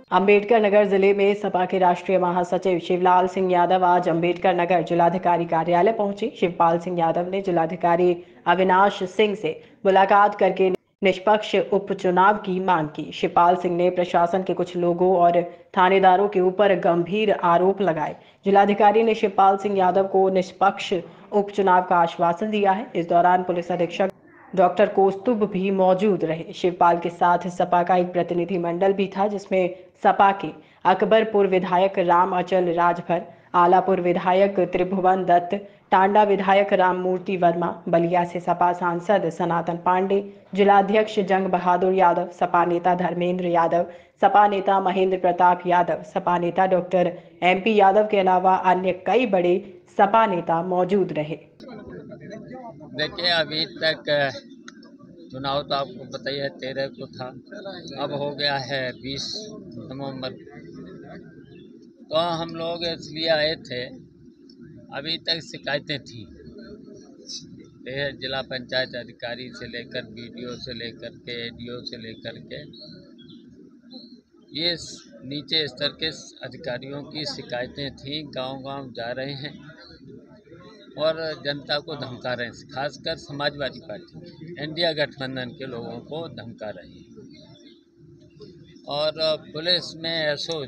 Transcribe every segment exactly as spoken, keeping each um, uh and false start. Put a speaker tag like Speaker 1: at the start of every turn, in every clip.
Speaker 1: अंबेडकर नगर जिले में सपा के राष्ट्रीय महासचिव शिवलाल सिंह यादव आज अंबेडकर नगर जिलाधिकारी कार्यालय पहुंचे। शिवपाल सिंह यादव ने जिलाधिकारी अविनाश सिंह से मुलाकात करके निष्पक्ष उपचुनाव की मांग की। शिवपाल सिंह ने प्रशासन के कुछ लोगों और थानेदारों के ऊपर गंभीर आरोप लगाए। जिलाधिकारी ने शिवपाल सिंह यादव को निष्पक्ष उपचुनाव का आश्वासन दिया है। इस दौरान पुलिस अधीक्षक डॉक्टर कौस्तुभ भी मौजूद रहे। शिवपाल के साथ सपा का एक प्रतिनिधि मंडल भी था, जिसमें सपा के अकबरपुर विधायक राम अचल राजभर, आलापुर विधायक त्रिभुवन दत्त, टांडा विधायक राममूर्ति वर्मा, बलिया से सपा सांसद सनातन पांडे, जिलाध्यक्ष जंग बहादुर यादव, सपा नेता धर्मेंद्र यादव, सपा नेता महेंद्र प्रताप यादव, सपा नेता डॉक्टर एमपी यादव के अलावा अन्य कई बड़े सपा नेता मौजूद रहे।
Speaker 2: देखिए, अभी तक चुनाव तो आपको पता ही है, तेरह को था, अब हो गया है बीस नवंबर। तो हम लोग इसलिए आए थे, अभी तक शिकायतें थी जिला पंचायत अधिकारी से लेकर बीडीओ से लेकर के एडीओ से लेकर के ये नीचे स्तर के अधिकारियों की शिकायतें थी। गांव-गांव जा रहे हैं और जनता को धमका रहे हैं, खासकर समाजवादी पार्टी इंडिया गठबंधन के लोगों को धमका रहे हैं। और पुलिस में एसओ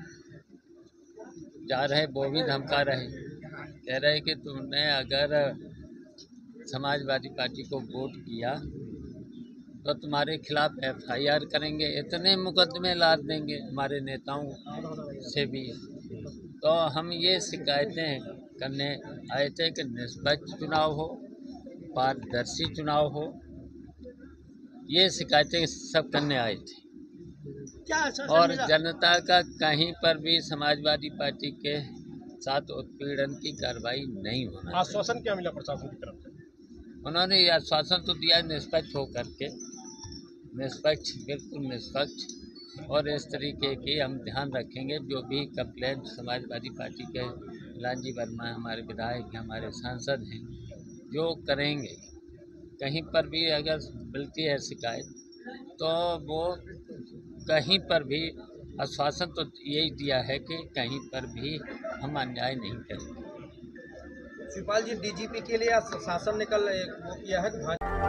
Speaker 2: जा रहे, वो भी धमका रहे, कह रहे कि तुमने अगर समाजवादी पार्टी को वोट किया तो तुम्हारे खिलाफ एफआईआर करेंगे, इतने मुकदमे लाद देंगे हमारे नेताओं से भी। तो हम ये शिकायतें करने आए थे कि निष्पक्ष चुनाव हो, पारदर्शी चुनाव हो, ये शिकायतें सब करने आए थे। और जनता का कहीं पर भी समाजवादी पार्टी के साथ उत्पीड़न की कार्रवाई नहीं होना।
Speaker 3: आश्वासन क्या मिला प्रशासन की तरफ से?
Speaker 2: उन्होंने ये आश्वासन तो दिया निष्पक्ष होकर के, निष्पक्ष, बिल्कुल निष्पक्ष। और इस तरीके की हम ध्यान रखेंगे, जो भी कंप्लेंट समाजवादी पार्टी के लालजी वर्मा हमारे विधायक हैं, हमारे सांसद हैं, जो करेंगे, कहीं पर भी अगर मिलती है शिकायत तो वो कहीं पर भी आश्वासन तो यही दिया है कि कहीं पर भी हम अन्याय नहीं करेंगे।
Speaker 3: शिवपाल जी, डीजीपी के लिए शासन ने कल वो किया है।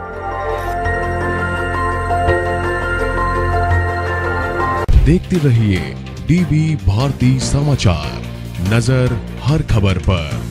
Speaker 4: देखते रहिए डीबी भारती समाचार, नजर हर खबर पर।